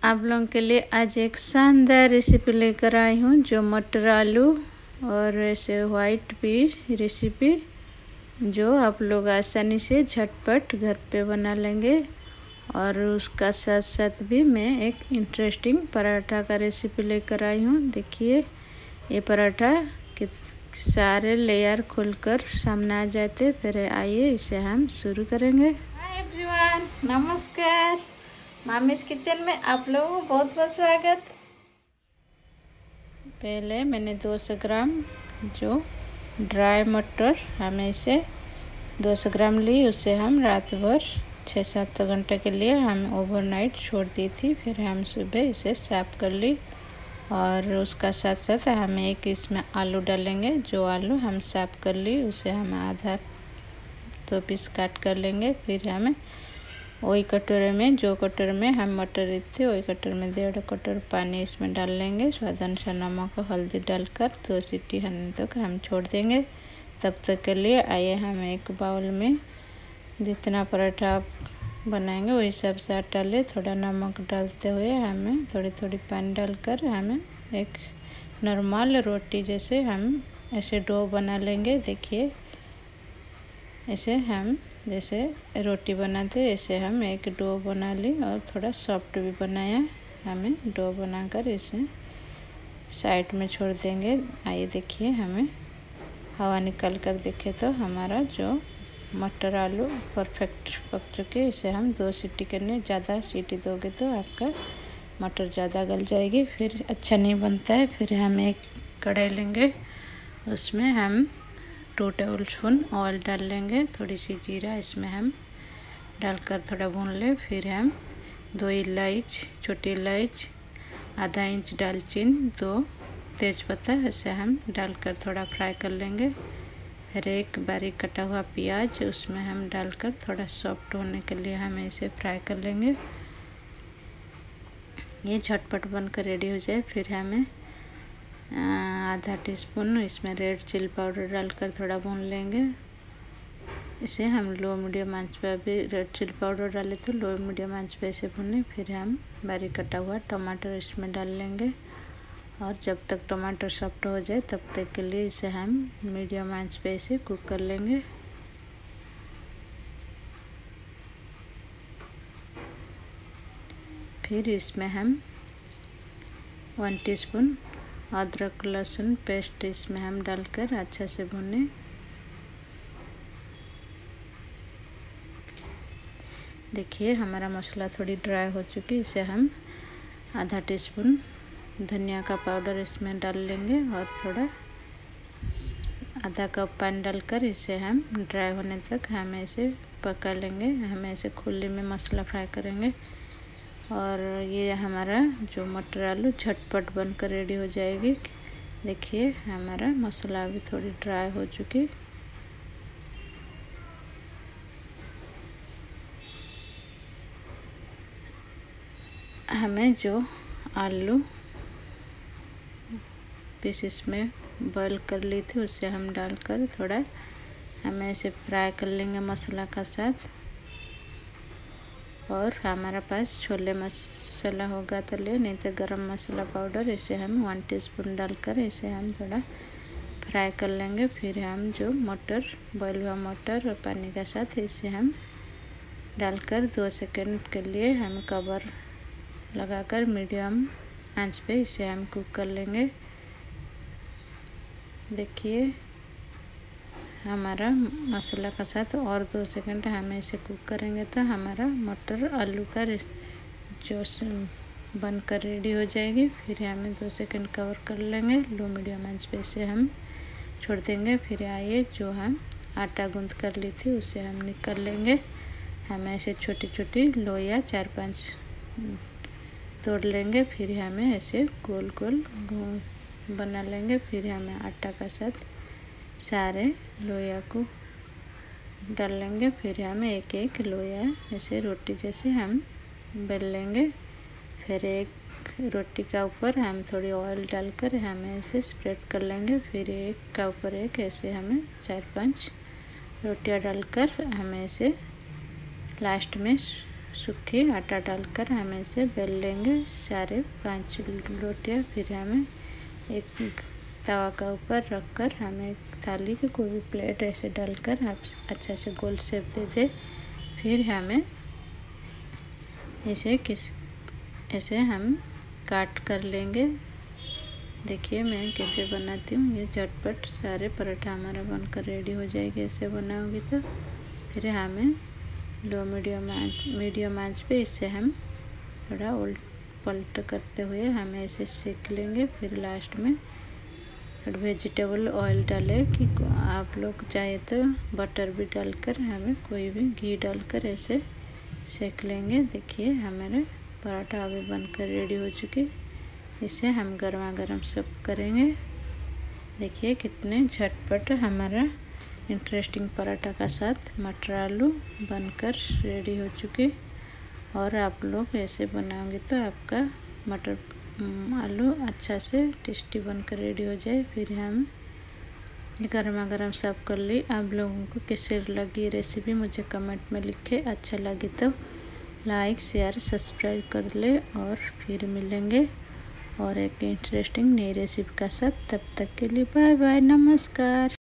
आप लोगों के लिए आज एक शानदार रेसिपी लेकर आई हूँ, जो मटर आलू और ऐसे वाइट पीस रेसिपी जो आप लोग आसानी से झटपट घर पे बना लेंगे। और उसका साथ साथ भी मैं एक इंटरेस्टिंग पराठा का रेसिपी लेकर आई हूँ। देखिए ये पराठा कि सारे लेयर खुलकर सामने आ जाते। फिर आइए इसे हम शुरू करेंगे। हाय एवरीवन, नमस्कार। मामीज किचन में आप लोगों को बहुत बहुत स्वागत। पहले मैंने 200 ग्राम जो ड्राई मटर हमें इसे 200 ग्राम ली। उसे हम रात भर 6-7 घंटे के लिए हम ओवरनाइट छोड़ दी थी। फिर हम सुबह इसे साफ कर ली और उसका साथ साथ हम एक इसमें आलू डालेंगे। जो आलू हम साफ कर ली उसे हम आधा 2 पीस काट कर लेंगे। फिर हमें वही कटोरे में, जो कटोरे में हम मटर ली थी, वही कटोरे में 1.5 कटोरा पानी इसमें डाल लेंगे। स्वाद अनुसार नमक और हल्दी डालकर 2 सीटी आने तक हम छोड़ देंगे। तब तक के लिए आइए हम एक बाउल में जितना पराठा आप बनाएंगे वही सब से आटा ले, थोड़ा नमक डालते हुए हमें थोड़ी थोड़ी पानी डालकर हमें एक नॉर्मल रोटी जैसे हम ऐसे डो बना लेंगे। देखिए ऐसे हम जैसे रोटी बनाते ऐसे हम एक डो बना ली और थोड़ा सॉफ्ट भी बनाया। हमें डो बनाकर इसे साइड में छोड़ देंगे। आइए देखिए हमें हवा निकल कर देखे तो हमारा जो मटर आलू परफेक्ट पक चुके। इसे हम 2 सीटी करने, ज़्यादा सीटी दोगे तो आपका मटर ज़्यादा गल जाएगी, फिर अच्छा नहीं बनता है। फिर हम एक कढ़ाई लेंगे, उसमें हम 2 टेबल स्पून ऑयल डाल लेंगे। थोड़ी सी जीरा इसमें हम डालकर थोड़ा भून ले। फिर हम 2 इलायची, छोटी इलायची, आधा इंच दालचीनी, 2 तेज़पत्ता ऐसे हम डालकर थोड़ा फ्राई कर लेंगे। फिर एक बारीक कटा हुआ प्याज उसमें हम डालकर थोड़ा सॉफ्ट होने के लिए हम इसे फ्राई कर लेंगे। ये झटपट बनकर रेडी हो जाए। फिर हमें आधा टीस्पून इसमें रेड चिली पाउडर डालकर थोड़ा भून लेंगे। इसे हम लो मीडियम आंच पे, अभी रेड चिली पाउडर डाले तो लो मीडियम आंच पे इसे भूनें। फिर हम बारीक कटा हुआ टमाटर इसमें डाल लेंगे और जब तक टमाटर सॉफ्ट हो जाए तब तक के लिए इसे हम मीडियम आंच पे इसे कुक कर लेंगे। फिर इसमें हम 1 टीस्पून अदरक लहसुन पेस्ट इसमें हम डालकर अच्छा से भुनें। देखिए हमारा मसाला थोड़ी ड्राई हो चुकी। इसे हम आधा टीस्पून धनिया का पाउडर इसमें डाल लेंगे और थोड़ा आधा कप पानी डालकर इसे हम ड्राई होने तक हम इसे पका लेंगे। हमें इसे खुले में मसाला फ्राई करेंगे और ये हमारा जो मटर आलू झटपट बनकर रेडी हो जाएगी। देखिए हमारा मसाला अभी थोड़ी ड्राई हो चुकी। हमें जो आलू पीसेस में बॉईल कर ली थी उसे हम डालकर थोड़ा हमें इसे फ्राई कर लेंगे मसाला का साथ। और हमारा पास छोले मसाला होगा तो ले, नहीं तो गरम मसाला पाउडर इसे हम 1 टीस्पून डालकर इसे हम थोड़ा फ्राई कर लेंगे। फिर हम जो मटर, बॉईल हुआ मटर और पानी का साथ इसे हम डालकर 2 सेकंड के लिए हम कवर लगाकर मीडियम आंच पे इसे हम कुक कर लेंगे। देखिए हमारा मसाला का साथ और 2 सेकंड हमें इसे कुक करेंगे तो हमारा मटर आलू का जो बनकर रेडी हो जाएगी। फिर हमें 2 सेकंड कवर कर लेंगे, लो मीडियम आंच पे इसे हम छोड़ देंगे। फिर आइए जो हम आटा गूंथ कर ली थी उसे हम निकाल लेंगे। हमें ऐसे छोटी छोटी लोइयाँ 4-5 तोड़ लेंगे। फिर हमें ऐसे गोल गोल बना लेंगे। फिर हमें आटा का साथ सारे लोया को डाल लेंगे। फिर हमें एक एक लोया ऐसे रोटी जैसे हम बेल लेंगे। फिर एक रोटी का ऊपर हम थोड़ी ऑयल डालकर हमें इसे स्प्रेड कर लेंगे। फिर एक का ऊपर एक ऐसे हमें 4-5 रोटियां डालकर हमें इसे लास्ट में सूखे आटा डालकर हम इसे बेल लेंगे सारे 5 रोटियाँ। फिर हमें एक तवा का ऊपर रखकर हमें एक थाली के कोई भी प्लेट ऐसे डालकर आप अच्छा से गोल शेप दे दे। फिर हमें ऐसे हम काट कर लेंगे। देखिए मैं कैसे बनाती हूँ। ये झटपट सारे पराठा हमारा बनकर रेडी हो जाएगी ऐसे बनाओगे तो। फिर हमें लो मीडियम आंच पे इसे हम थोड़ा उल्ट पलट करते हुए हमें ऐसे सेक लेंगे। फिर लास्ट में वेजिटेबल ऑयल डालें कि आप लोग चाहे तो बटर भी डालकर हमें कोई भी घी डालकर ऐसे सेक लेंगे। देखिए हमारे पराठा अभी बनकर रेडी हो चुकी। इसे हम गर्मा गर्म सर्व करेंगे। देखिए कितने झटपट हमारा इंटरेस्टिंग पराठा का साथ मटर आलू बनकर रेडी हो चुके। और आप लोग ऐसे बनाओगे तो आपका मटर आलू अच्छा से टेस्टी बनकर रेडी हो जाए। फिर हम गर्मा गर्म सर्व कर ली। आप लोगों को कैसे लगी रेसिपी मुझे कमेंट में लिखे। अच्छा लगे तो लाइक शेयर सब्सक्राइब कर ले। और फिर मिलेंगे और एक इंटरेस्टिंग नई रेसिपी का साथ। तब तक के लिए बाय बाय, नमस्कार।